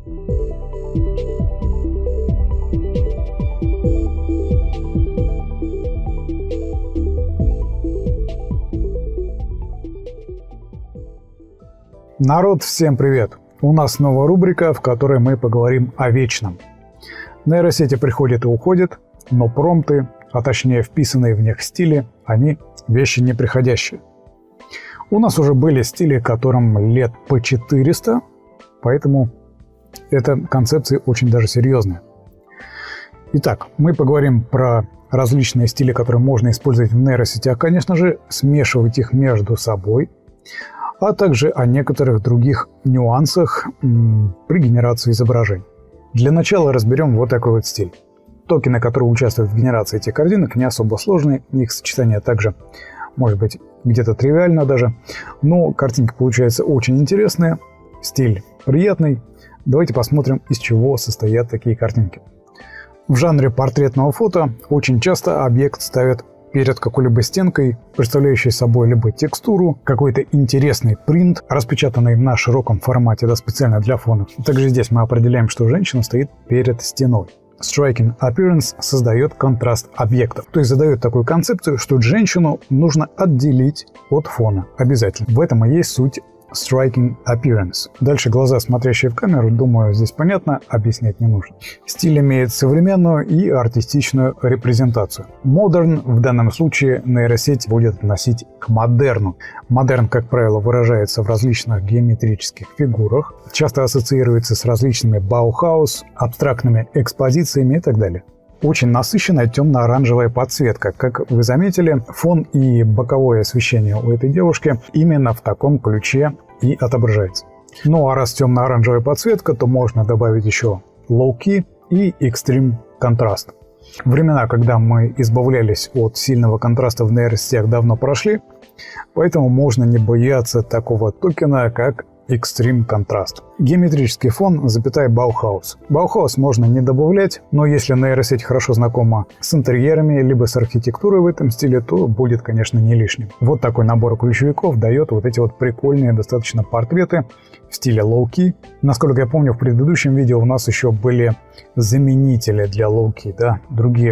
Народ, всем привет! У нас новая рубрика, в которой мы поговорим о вечном. Нейросети приходят и уходят, но промпты, а точнее вписанные в них стили, они вещи неприходящие. У нас уже были стили, которым лет по 400, поэтому эта концепция очень даже серьезная. Итак, мы поговорим про различные стили, которые можно использовать в нейросетях, конечно же, смешивать их между собой, а также о некоторых других нюансах при генерации изображений. Для начала разберем вот такой вот стиль. Токены, которые участвуют в генерации этих картинок, не особо сложные, их сочетание также может быть где-то тривиально даже, но картинки получаются очень интересные, стиль приятный. Давайте посмотрим, из чего состоят такие картинки. В жанре портретного фото очень часто объект ставят перед какой-либо стенкой, представляющей собой либо текстуру, какой-то интересный принт, распечатанный на широком формате, да, специально для фона. Также здесь мы определяем, что женщина стоит перед стеной. Striking appearance создает контраст объектов, то есть задает такую концепцию, что женщину нужно отделить от фона обязательно. В этом и есть суть striking appearance. Дальше глаза, смотрящие в камеру, думаю, здесь понятно, объяснять не нужно. Стиль имеет современную и артистичную репрезентацию. Modern в данном случае нейросеть будет относить к модерну. Модерн, как правило, выражается в различных геометрических фигурах, часто ассоциируется с различными Bauhaus, абстрактными экспозициями и так далее. Очень насыщенная темно-оранжевая подсветка. Как вы заметили, фон и боковое освещение у этой девушки именно в таком ключе и отображается. Ну а раз темно-оранжевая подсветка, то можно добавить еще low-key и extreme контраст. Времена, когда мы избавлялись от сильного контраста в нейросетях, давно прошли, поэтому можно не бояться такого токена, как Extreme контраст. Геометрический фон, запятая Bauhaus. Bauhaus можно не добавлять, но если нейросеть хорошо знакома с интерьерами, либо с архитектурой в этом стиле, то будет, конечно, не лишним. Вот такой набор ключевиков дает вот эти вот прикольные достаточно портреты в стиле low-key. Насколько я помню, в предыдущем видео у нас еще были заменители для low-key, да,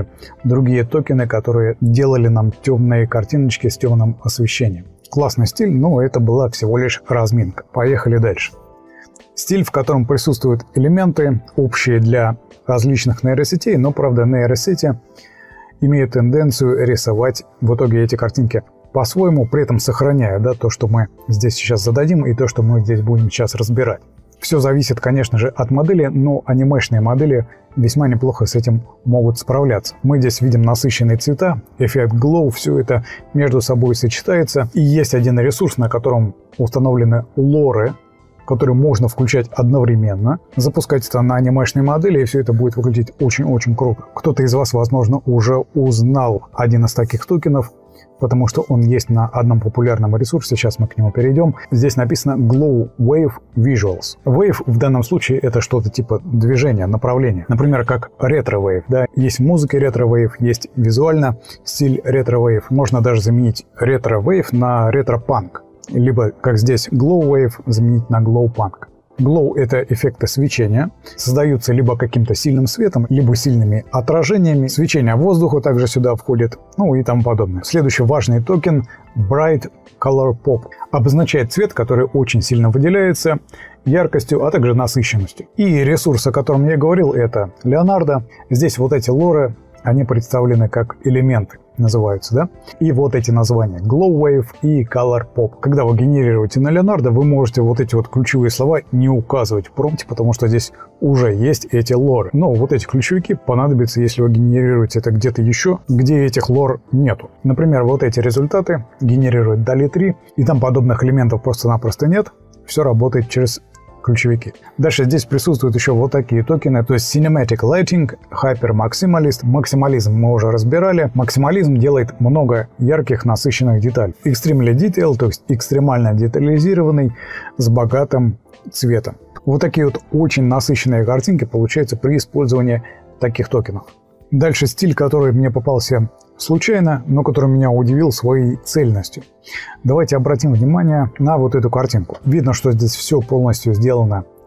другие токены, которые делали нам темные картиночки с темным освещением. Классный стиль, но это была всего лишь разминка. Поехали дальше. Стиль, в котором присутствуют элементы, общие для различных нейросетей, но, правда, нейросети имеют тенденцию рисовать в итоге эти картинки по-своему, при этом сохраняя, да, то, что мы здесь сейчас зададим, и то, что мы здесь будем сейчас разбирать. Все зависит, конечно же, от модели, но анимешные модели весьма неплохо с этим могут справляться. Мы здесь видим насыщенные цвета, эффект glow, все это между собой сочетается. И есть один ресурс, на котором установлены лоры, которые можно включать одновременно, запускать это на анимешной модели, и все это будет выглядеть очень-очень круто. Кто-то из вас, возможно, уже узнал один из таких токенов, потому что он есть на одном популярном ресурсе, сейчас мы к нему перейдем. Здесь написано Glow Wave Visuals. Wave в данном случае это что-то типа движения, направления. Например, как ретро-вейв. Да? Есть в музыке ретро-вейв, есть визуально стиль ретро-вейв. Можно даже заменить ретро-вейв на ретро-панк. Либо, как здесь, Glow Wave заменить на Glow Punk. Glow — это эффекты свечения, создаются либо каким-то сильным светом, либо сильными отражениями. Свечение воздуха также сюда входит, ну и тому подобное. Следующий важный токен Bright Color Pop обозначает цвет, который очень сильно выделяется яркостью, а также насыщенностью. И ресурс, о котором я говорил, это Leonardo. Здесь вот эти лоры, они представлены как элементы, называются, да? И вот эти названия Glow Wave и Color Pop. Когда вы генерируете на Leonardo, вы можете вот эти вот ключевые слова не указывать в промпте, потому что здесь уже есть эти лоры. Но вот эти ключевики понадобятся, если вы генерируете это где-то еще, где этих лор нету. Например, вот эти результаты генерирует DALL-E 3, и там подобных элементов просто-напросто нет. Все работает через ключевики. Дальше здесь присутствуют еще вот такие токены, то есть Cinematic Lighting, Hyper Maximalist. Максимализм мы уже разбирали. Максимализм делает много ярких, насыщенных деталей. Extremely Detail, то есть экстремально детализированный, с богатым цветом. Вот такие вот очень насыщенные картинки получаются при использовании таких токенов. Дальше стиль, который мне попался случайно, но который меня удивил своей цельностью. Давайте обратим внимание на вот эту картинку. Видно, что здесь все полностью сделано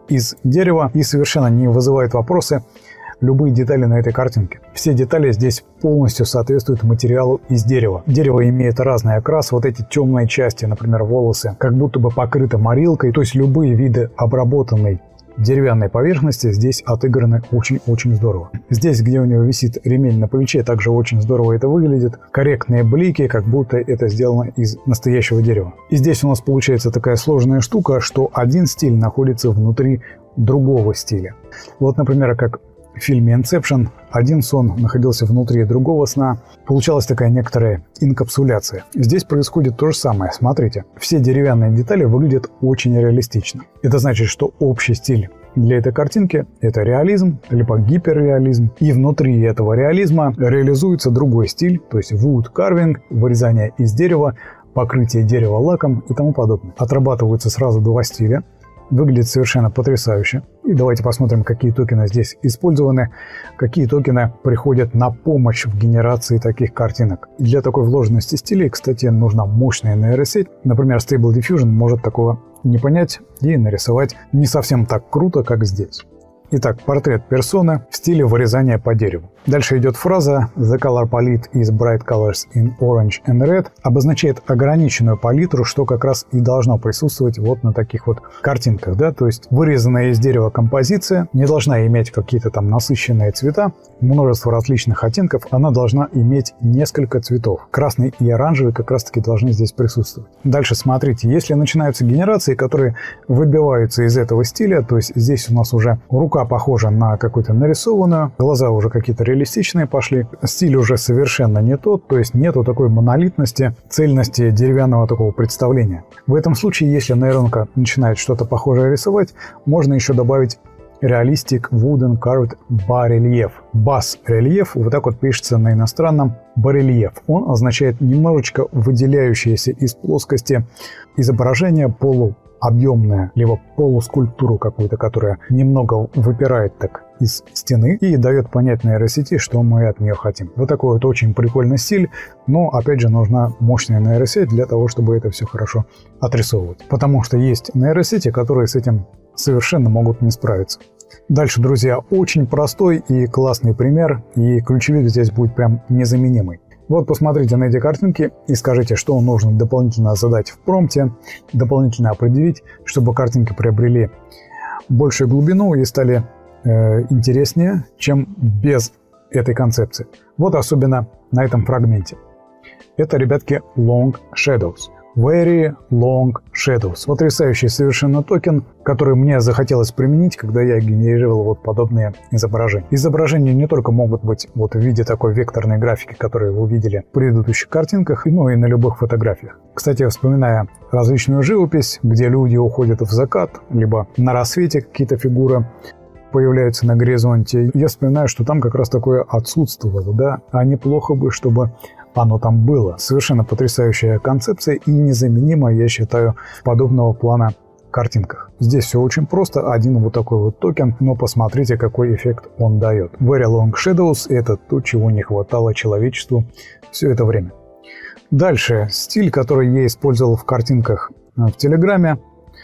из дерева и совершенно не вызывает вопросы любые детали на этой картинке. Все детали здесь полностью соответствуют материалу из дерева. Дерево имеет разный окрас. Вот эти темные части, например, волосы, как будто бы покрыты морилкой. То есть любые виды обработанной деревянной поверхности здесь отыграны очень-очень здорово. Здесь, где у него висит ремень на плече, также очень здорово это выглядит. Корректные блики, как будто это сделано из настоящего дерева. И здесь у нас получается такая сложная штука, что один стиль находится внутри другого стиля. Вот, например, как в фильме Inception один сон находился внутри другого сна. Получалась такая некоторая инкапсуляция. Здесь происходит то же самое. Смотрите, все деревянные детали выглядят очень реалистично. Это значит, что общий стиль для этой картинки – это реализм, либо гиперреализм. И внутри этого реализма реализуется другой стиль, то есть wood carving, вырезание из дерева, покрытие дерева лаком и тому подобное. Отрабатываются сразу два стиля. Выглядит совершенно потрясающе. И давайте посмотрим, какие токены здесь использованы, какие токены приходят на помощь в генерации таких картинок. И для такой вложенности стилей, кстати, нужна мощная нейросеть. Например, Stable Diffusion может такого не понять и нарисовать не совсем так круто, как здесь. Итак, портрет персоны в стиле вырезания по дереву. Дальше идет фраза «The color palette is bright colors in orange and red» обозначает ограниченную палитру, что как раз и должно присутствовать вот на таких вот картинках. Да? То есть вырезанная из дерева композиция не должна иметь какие-то там насыщенные цвета, множество различных оттенков, она должна иметь несколько цветов. Красный и оранжевый как раз-таки должны здесь присутствовать. Дальше смотрите, если начинаются генерации, которые выбиваются из этого стиля, то есть здесь у нас уже рука похожа на какую-то нарисованную, глаза уже какие-то реалистичные пошли, стиль уже совершенно не тот, то есть нету такой монолитности, цельности деревянного такого представления. В этом случае, если нейронка начинает что-то похожее рисовать, можно еще добавить Realistic Wooden Carved Bas-Relief. Бас-рельеф вот так вот пишется на иностранном барельеф. Он означает немножечко выделяющееся из плоскости изображение, полуобъемное, либо полускульптуру какую-то, которая немного выпирает так из стены и дает понять нейросети, что мы от нее хотим. Вот такой вот очень прикольный стиль, но опять же нужна мощная нейросеть для того, чтобы это все хорошо отрисовывать. Потому что есть нейросети, которые с этим совершенно могут не справиться. Дальше, друзья, очень простой и классный пример, и ключевик здесь будет прям незаменимый. Вот посмотрите на эти картинки и скажите, что нужно дополнительно задать в промпте, дополнительно определить, чтобы картинки приобрели большую глубину и стали интереснее, чем без этой концепции. Вот особенно на этом фрагменте. Это, ребятки, Long Shadows. Very Long Shadows. Потрясающий совершенно токен, который мне захотелось применить, когда я генерировал вот подобные изображения. Изображения не только могут быть вот в виде такой векторной графики, которую вы видели в предыдущих картинках, но и на любых фотографиях. Кстати, вспоминая различную живопись, где люди уходят в закат, либо на рассвете какие-то фигуры появляются на горизонте, я вспоминаю, что там как раз такое отсутствовало, да, а неплохо бы, чтобы оно там было. Совершенно потрясающая концепция и незаменимая, я считаю, в подобного плана картинках. Здесь все очень просто, один вот такой вот токен, но посмотрите, какой эффект он дает. Very Long Shadows – это то, чего не хватало человечеству все это время. Дальше, стиль, который я использовал в картинках в Телеграме,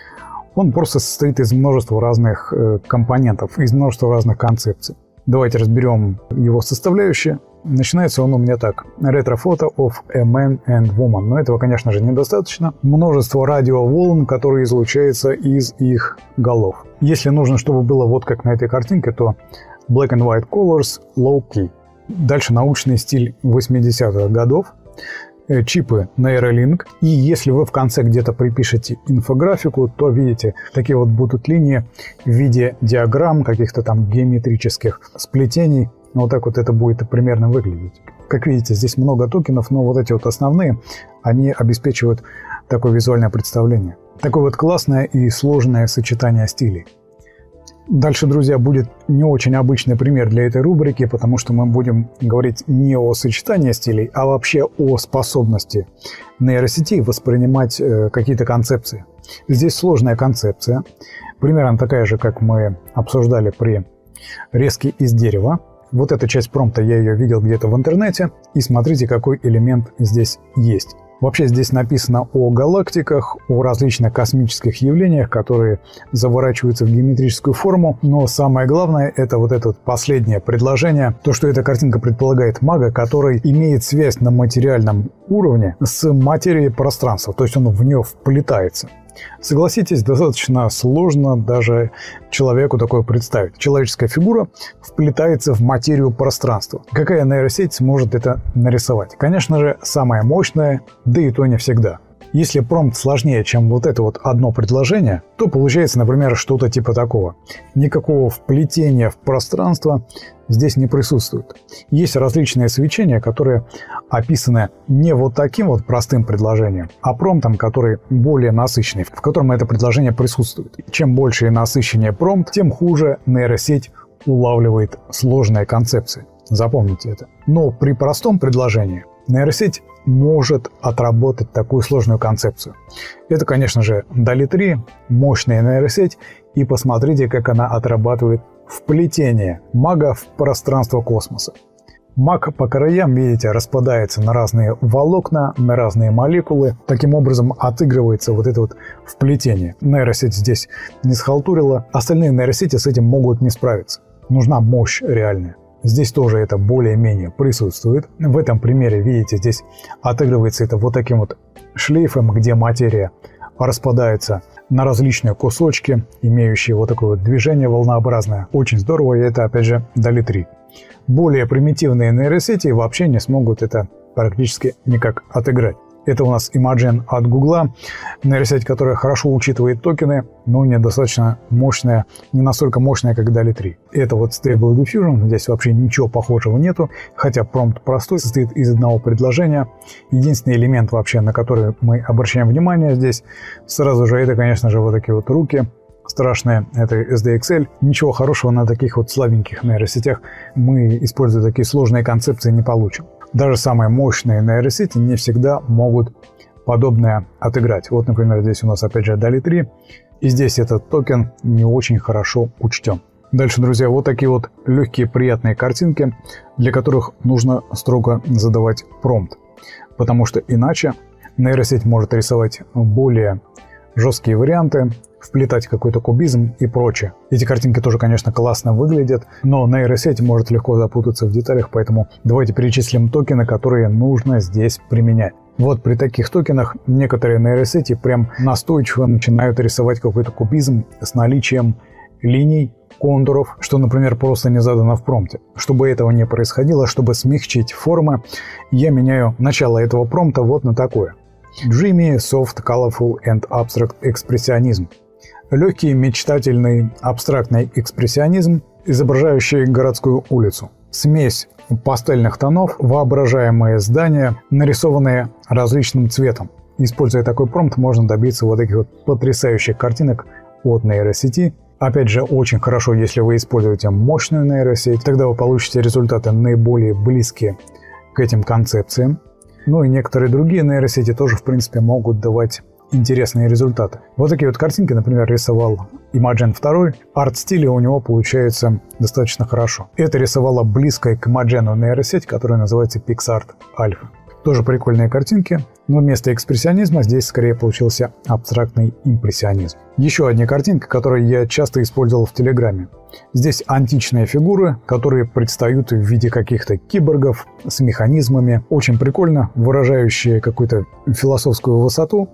он просто состоит из множества разных компонентов, из множества разных концепций. Давайте разберем его составляющие. Начинается он у меня так. Ретро-фото of a man and woman. Но этого, конечно же, недостаточно. Множество радиоволн, которые излучаются из их голов. Если нужно, чтобы было вот как на этой картинке, то black and white colors, low key. Дальше научный стиль 80-х годов. Чипы Neuralink. И если вы в конце где-то припишете инфографику, то видите, такие вот будут линии в виде диаграмм, каких-то там геометрических сплетений. Вот так вот это будет примерно выглядеть. Как видите, здесь много токенов, но вот эти вот основные, они обеспечивают такое визуальное представление. Такое вот классное и сложное сочетание стилей. Дальше, друзья, будет не очень обычный пример для этой рубрики, потому что мы будем говорить не о сочетании стилей, а вообще о способности нейросети воспринимать какие-то концепции. Здесь сложная концепция, примерно такая же, как мы обсуждали при резке из дерева. Вот эта часть промпта, я ее видел где-то в интернете, и смотрите, какой элемент здесь есть. Вообще здесь написано о галактиках, о различных космических явлениях, которые заворачиваются в геометрическую форму. Но самое главное — это вот это вот последнее предложение. То, что эта картинка предполагает мага, который имеет связь на материальном уровне с материей пространства. То есть он в нее вплетается. Согласитесь, достаточно сложно даже человеку такое представить. Человеческая фигура вплетается в материю пространства. Какая нейросеть сможет это нарисовать? Конечно же, самая мощная, да и то не всегда. Если промпт сложнее, чем вот это вот одно предложение, то получается, например, что-то типа такого. Никакого вплетения в пространство здесь не присутствует. Есть различные свечения, которые описаны не вот таким вот простым предложением, а промптом, который более насыщенный, в котором это предложение присутствует. Чем больше и насыщеннее промпт, тем хуже нейросеть улавливает сложные концепции. Запомните это. Но при простом предложении нейросеть может отработать такую сложную концепцию. Это, конечно же, DALL-E 3, мощная нейросеть, и посмотрите, как она отрабатывает вплетение мага в пространство космоса. Маг по краям, видите, распадается на разные волокна, на разные молекулы. Таким образом отыгрывается вот это вот вплетение. Нейросеть здесь не схалтурила. Остальные нейросети с этим могут не справиться. Нужна мощь реальная. Здесь тоже это более-менее присутствует. В этом примере, видите, здесь отыгрывается это вот таким вот шлейфом, где материя распадается на различные кусочки, имеющие вот такое вот движение волнообразное. Очень здорово, и это, опять же, DALL-E 3. Более примитивные нейросети вообще не смогут это практически никак отыграть. Это у нас Imagen от Google, нейросеть, которая хорошо учитывает токены, но недостаточно мощная, не настолько мощная, как DALL-E 3. Это вот Stable Diffusion, здесь вообще ничего похожего нету, хотя промпт простой, состоит из одного предложения. Единственный элемент вообще, на который мы обращаем внимание здесь, сразу же, это, конечно же, вот такие вот руки страшные, это SDXL. Ничего хорошего на таких вот слабеньких нейросетях мы, используя такие сложные концепции, не получим. Даже самые мощные нейросети не всегда могут подобное отыграть. Вот, например, здесь у нас опять же DALL-E 3, и здесь этот токен не очень хорошо учтен. Дальше, друзья, вот такие вот легкие приятные картинки, для которых нужно строго задавать промпт, потому что иначе нейросеть может рисовать более жесткие варианты, вплетать какой-то кубизм и прочее. Эти картинки тоже, конечно, классно выглядят, но нейросеть может легко запутаться в деталях, поэтому давайте перечислим токены, которые нужно здесь применять. Вот при таких токенах некоторые нейросети прям настойчиво начинают рисовать какой-то кубизм с наличием линий, контуров, что, например, просто не задано в промпте. Чтобы этого не происходило, чтобы смягчить формы, я меняю начало этого промпта вот на такое. Dreamy, Soft, Colorful and Abstract Expressionism. Легкий, мечтательный, абстрактный экспрессионизм, изображающий городскую улицу. Смесь пастельных тонов, воображаемые здания, нарисованные различным цветом. Используя такой промпт, можно добиться вот таких вот потрясающих картинок от нейросети. Опять же, очень хорошо, если вы используете мощную нейросеть, тогда вы получите результаты наиболее близкие к этим концепциям. Ну и некоторые другие нейросети тоже, в принципе, могут давать интересные результаты. Вот такие вот картинки, например, рисовал Imagen 2. Арт-стиле у него получается достаточно хорошо. Это рисовала близкая к Imagen нейросеть, которая называется PixArt Alpha. Тоже прикольные картинки, но вместо экспрессионизма здесь скорее получился абстрактный импрессионизм. Еще одна картинка, которую я часто использовал в Телеграме. Здесь античные фигуры, которые предстают в виде каких-то киборгов с механизмами. Очень прикольно, выражающие какую-то философскую высоту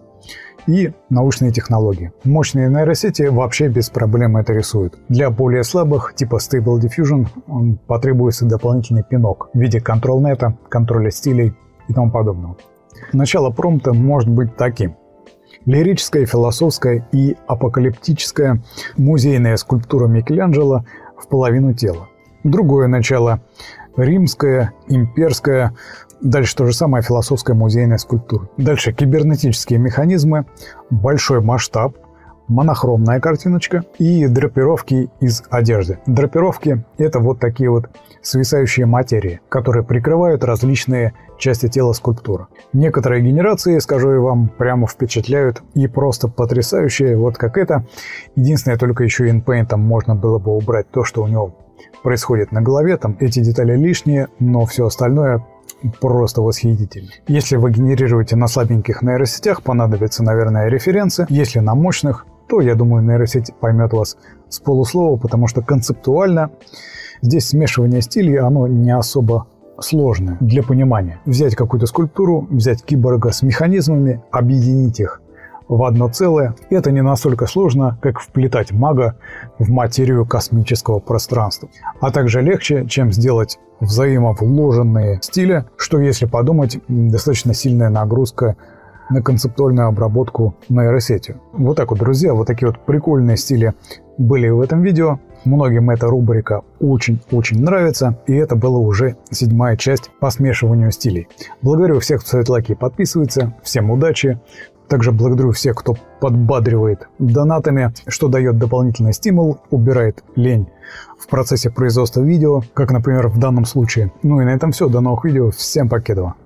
и научные технологии. Мощные нейросети вообще без проблем это рисуют. Для более слабых, типа Stable Diffusion, потребуется дополнительный пинок в виде контрол-нета, контроля стилей и тому подобного. Начало промпта может быть таким. Лирическая, философская и апокалиптическая музейная скульптура Микеланджело в половину тела. Другое начало – римская, имперская, дальше то же самое философская музейная скульптура. Дальше кибернетические механизмы, большой масштаб, монохромная картиночка и драпировки из одежды. Драпировки – это вот такие вот свисающие материи, которые прикрывают различные части тела скульптуры. Некоторые генерации, скажу я вам, прямо впечатляют и просто потрясающие, вот как это. Единственное, только еще InPaint можно было бы убрать то, что у него происходит на голове. Там эти детали лишние, но все остальное просто восхитительны. Если вы генерируете на слабеньких нейросетях, понадобятся, наверное, референсы. Если на мощных, то, я думаю, нейросеть поймет вас с полуслова, потому что концептуально здесь смешивание стилей, оно не особо сложное для понимания. Взять какую-то скульптуру, взять киборга с механизмами, объединить их в одно целое. Это не настолько сложно, как вплетать мага в материю космического пространства. А также легче, чем сделать взаимовложенные стили, что, если подумать, достаточно сильная нагрузка на концептуальную обработку нейросетью. Вот так вот, друзья, вот такие вот прикольные стили были в этом видео. Многим эта рубрика очень-очень нравится, и это была уже 7-я часть по смешиванию стилей. Благодарю всех, кто ставит лайки и подписывается. Всем удачи! Также благодарю всех, кто подбадривает донатами, что дает дополнительный стимул, убирает лень в процессе производства видео, как, например, в данном случае. Ну и на этом все. До новых видео. Всем покедова!